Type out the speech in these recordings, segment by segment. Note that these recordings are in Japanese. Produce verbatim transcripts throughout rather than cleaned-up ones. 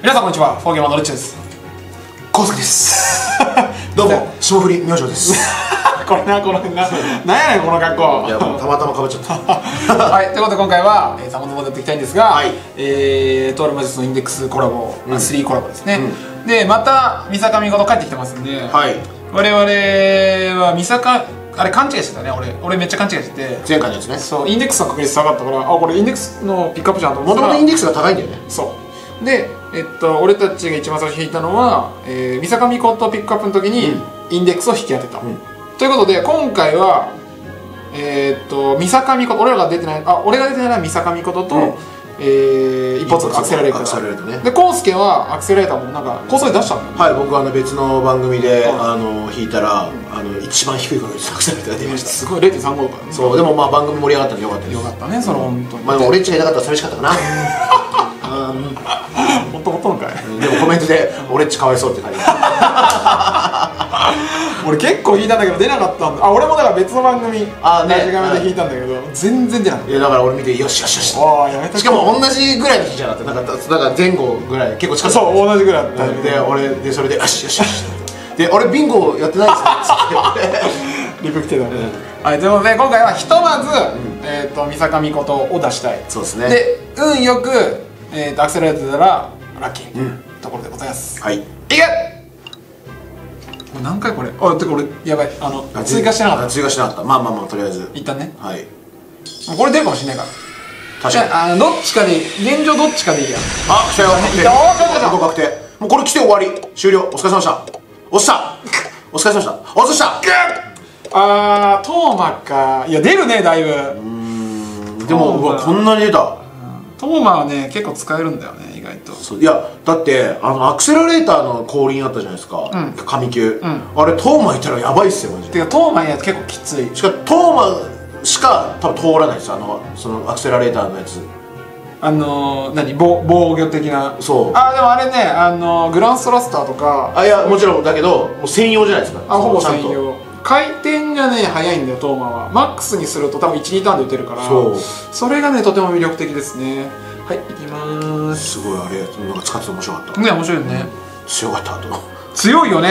皆さんこんにちは、フォーゲーマーのリッチです。 コウスケです。どうも、霜降り明星です。 これな、この辺な、なんやねんこの格好。 いや、もうたまたま被っちゃった。 はい、ということで今回はさまざまやっていきたいんですが、はい、えー、とある魔術のインデックスコラボ、うん、スリーコラボですね。うん、で、また三坂美琴帰ってきてますんで、はい、我々は三坂あれ勘違いしてたね。俺俺めっちゃ勘違いしてて、前回のやつね。そう、インデックスの確率下がったから、あ、これインデックスのピックアップじゃんと思って。もともとインデックスが高いんだよね。そうで、えっと、俺たちが一番最初に引いたのは、えー、三坂美琴ピックアップの時にインデックスを引き当てた、うん、ということで今回はえー、っと三坂美琴、俺らが出てない、あ、俺が出てないのは三坂美琴と、うん、えー、一発アクセラレーター、ね、で康介はアクセラレーターもなんか構想で出したんだよね。はい、僕はあの別の番組で、うん、あの引いたら、うん、あの一番低い確率のアクセラレーターが出ました。すごい れいてんさんご とかね。そうでもまあ番組盛り上がったんでよかったです。よかったね、その本当に。まあでも俺っちがいなかったら寂しかったかな。本当本当のかい。でもコメントで「俺っちかわいそう」って書いてある。俺結構引いたんだけど出なかったんだ。あ、俺もだから別の番組ラジカメで引いたんだけど全然出なかった。いやだから俺見てよしよしよし。ああやめた。しかも同じぐらいの引いちゃなかった。なんかだから前後ぐらい結構近かった。そう同じぐらいだった。で俺でそれでよしよしよし。で俺ビンゴやってないですよ。リプ来てたね。はい、ということで今回はひとまずえっと三坂美琴を出したい。そうですね。で運よくえーとアクセラレーターたらラッキー、うん、ところでございます。はい、いけ。これ何回これ、あ、てか俺やばい、あの追加してなかった。追加してなかった。まあまあまあとりあえず一旦ね。はい、これ出るかもしれないから。確かにあのどっちかで現状どっちかでいいや。あ、来たよ。確定。もうこれ来て終わり終了。お疲れ様でした。おっしゃお疲れ様でした。おっしゃ。あー、トーマか。いや出るねだいぶ。うん、でもうわこんなに出た。トーマはね結構使えるんだよね意外と。そういやだってあのアクセラレーターの後輪あったじゃないですか、うん、神級、うん、あれトーマいたらやばいっすよマジで。てかトーマや結構きつい。しかもトーマしか多分通らないです。あのそのアクセラレーターのやつ、あのー、何防防御的な。そう。あでもあれね、あのー、グランストラスターとか。あいやもちろんだけどもう専用じゃないですか。あほぼ専用。回転がね速いんだよトーマは。マックスにすると多分いち、にターンで打てるから、そうそれがねとても魅力的ですね。はい、いきます。すごいあれなんか使ってて面白かったね。面白いよね。強かったと。強いよね。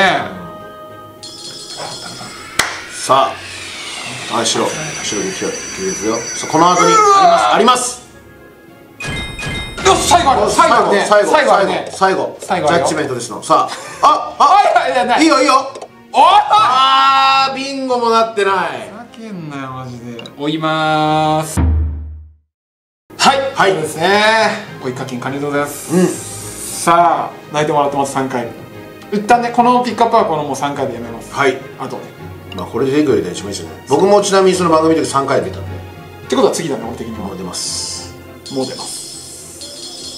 さあはい白白できるですよ。この後にありますあります。よし最後ある。最後ね最後最後最後最後ジャッジメントですの。さあああいいよいいよ。おあービンゴもなってない。ふざけんなよマジで。追いまーす。はいはいそうですね。追い課金完了でございます。うん、さあ泣いてもらってます。さんかい一旦ねこのピックアップはこのもうさんかいでやめます。はい、あとねまあこれで出てくるより一番いいですよね。僕もちなみにその番組でさんかい出たんでってことは次だね俺的には。もう出ますもう出ます。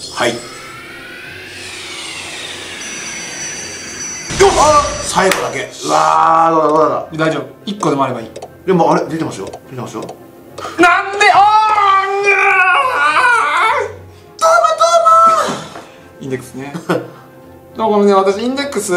はい最後だけ。うわーどうだどうだ。大丈夫いっこでもあればいい。でもあれ出てますよ出てますよ。なんであートーマトーマインデックスね。だからね私インデックス、うん、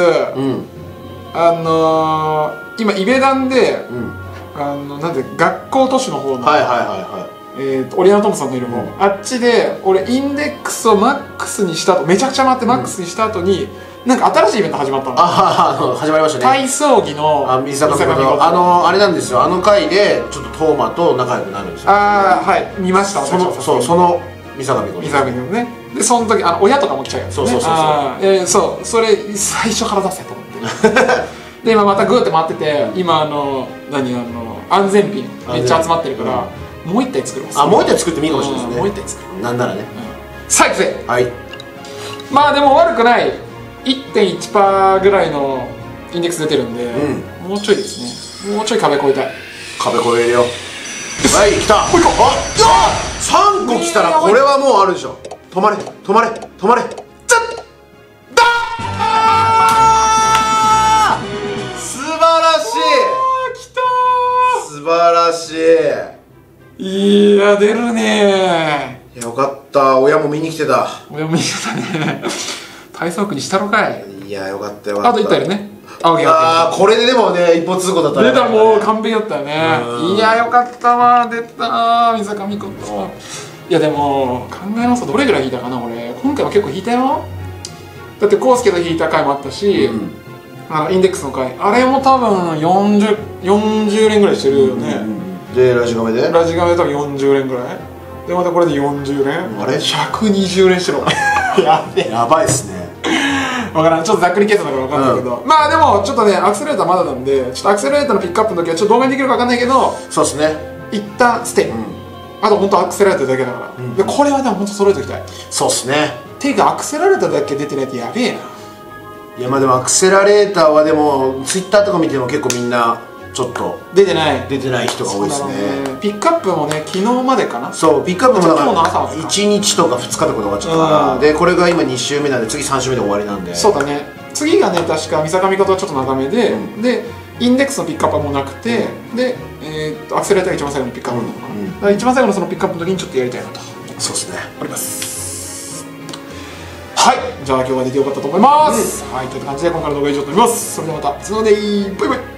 あのー、今イベダンで、うん、あのなんで学校都市の方のはいはいはいはいえーとオリアナトムさんのいる方、うん、あっちで俺インデックスをマックスにした後めちゃくちゃ回ってマックスにした後に、うんなんか新しいイベント始まったの。ああ始まりましたね。体操着の三坂美琴。あのあれなんですよ。あの回でちょっとトーマと仲良くなるんですよ。ああはい見ました。そのそうその三坂美琴。三坂美琴ね。でその時あの親とかも来ちゃうやつね。そうそうそうそう。えそうそれ最初から出せと思って。で今またグーって回ってて今あの何あの安全ピンめっちゃ集まってるからもう一体作ります。あもう一体作ってもいいかもしれないですね。もう一体作る。なんならね。さあ行くぜ。はい。まあでも悪くない。いってんいちパーセント ぐらいのインデックス出てるんで、うん、もうちょいですね。もうちょい壁越えたい。壁越えるよ。はい来た。もういっこ。あっさんこ来たらこれはもうあるでしょ。止まれ止まれ止まれ。じゃっだー素晴らしい。来たー素晴らしい。いや出るねー。よかった親も見に来てた。親も見に来てたね。体操服にしたろかい。いやよかったよかった。あといったよね。ああこれででもね一歩通行だったね。出たもう完璧だったよね。いやよかったわ出た三坂美琴。いやでも考えますとどれぐらい引いたかな俺。今回は結構引いたよ。 だってコウスケと弾いた回もあったし、うん、あのインデックスの回あれも多分よんじゅう、よんじゅう連ぐらいしてるよね、うんうん、 でラジカメでラジカメで多分よんじゅう連ぐらいでまたこれでよんじゅう連あれひゃくにじゅう連してるやべえやばいっすね分からんちょっとざっくり計算だから分かんないけど、うん、まあでもちょっとねアクセラレーターまだなんでちょっとアクセラレーターのピックアップの時はちょっと動画にできるか分かんないけどそうですね一旦ステイ、うん、あと本当アクセラレーターだけだから、うん、でこれはでも本当揃えておきたいそうっすねていうかアクセラレーターだけ出てないってやべえな。 いやまあでもアクセラレーターはでもツイッターとか見ても結構みんなちょっと出てない出てない人が多いですね。 ピックアップもね昨日までかな。 そうピックアップもだからいちにちとかふつかとかで終わっちゃったから、うん、でこれが今に週目なんで次さん週目で終わりなんで。 そうだね次がね確か三坂美琴はちょっと長めで、うん、でインデックスのピックアップはもうなくて、うん、で、えー、っとアクセラレーターが一番最後のピックアップなのかな、うんうん、だから一番最後のそのピックアップの時にちょっとやりたいなとそうですねあります。はい、じゃあ今日は出てよかったと思います、うん、はいという感じで今回の動画は以上となります。それではまた次の動画でバイバイ。